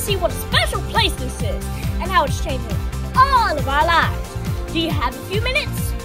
see what a special place this is and how it's changing all of our lives. Do you have a few minutes?